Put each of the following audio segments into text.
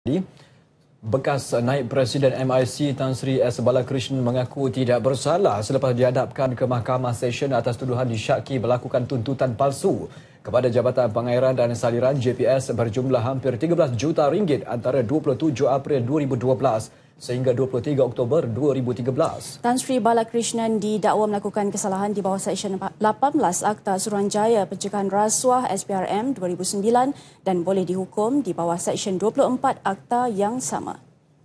Bekas naib Presiden MIC Tan Sri S. Balakrishnan mengaku tidak bersalah selepas dihadapkan ke Mahkamah Session atas tuduhan disyaki melakukan tuntutan palsu kepada Jabatan Pengairan dan Saliran JPS berjumlah hampir 13 juta ringgit antara 27 April 2012 sehingga 23 Oktober 2013. Tan Sri Balakrishnan didakwa melakukan kesalahan di bawah Seksyen 18 Akta Suruhanjaya Pencegahan Rasuah SPRM 2009 dan boleh dihukum di bawah Seksyen 24 Akta yang sama.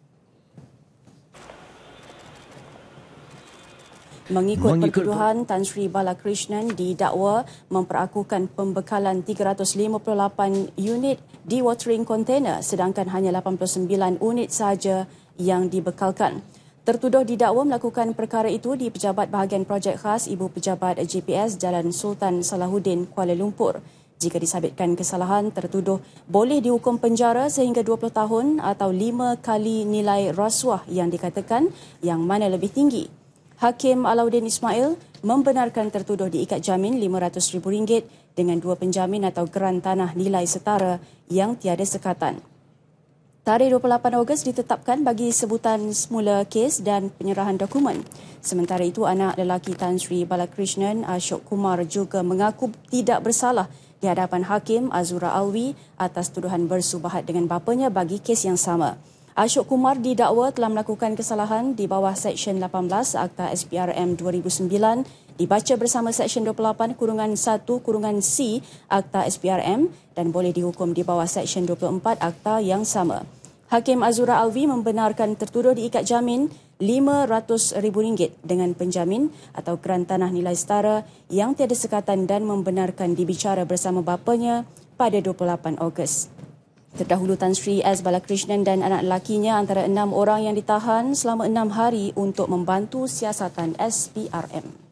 Mengikut pertuduhan, Tan Sri Balakrishnan didakwa memperakukan pembekalan 358 unit dewatering container sedangkan hanya 89 unit sahaja yang dibekalkan. Tertuduh didakwa melakukan perkara itu di Pejabat Bahagian Projek Khas Ibu Pejabat JPS Jalan Sultan Salahuddin, Kuala Lumpur. Jika disabitkan kesalahan, tertuduh boleh dihukum penjara sehingga 20 tahun atau 5 kali nilai rasuah yang dikatakan yang mana lebih tinggi. Hakim Alauddin Ismail membenarkan tertuduh diikat jamin RM500,000 dengan 2 penjamin atau geran tanah nilai setara yang tiada sekatan. Tarikh 28 Ogos ditetapkan bagi sebutan semula kes dan penyerahan dokumen. Sementara itu, anak lelaki Tan Sri Balakrishnan, Ashok Kumar, juga mengaku tidak bersalah di hadapan Hakim Azura Alwi atas tuduhan bersubahat dengan bapanya bagi kes yang sama. Ashok Kumar didakwa telah melakukan kesalahan di bawah Seksyen 18 Akta SPRM 2009 dibaca bersama Seksyen 28(1)(c) Akta SPRM dan boleh dihukum di bawah Seksyen 24 Akta yang sama. Hakim Azura Alwi membenarkan tertuduh diikat jamin RM500,000 dengan penjamin atau geran tanah nilai setara yang tiada sekatan dan membenarkan dibicara bersama bapanya pada 28 Ogos. Terdahulu Tan Sri S. Balakrishnan dan anak lelakinya antara 6 orang yang ditahan selama 6 hari untuk membantu siasatan SPRM.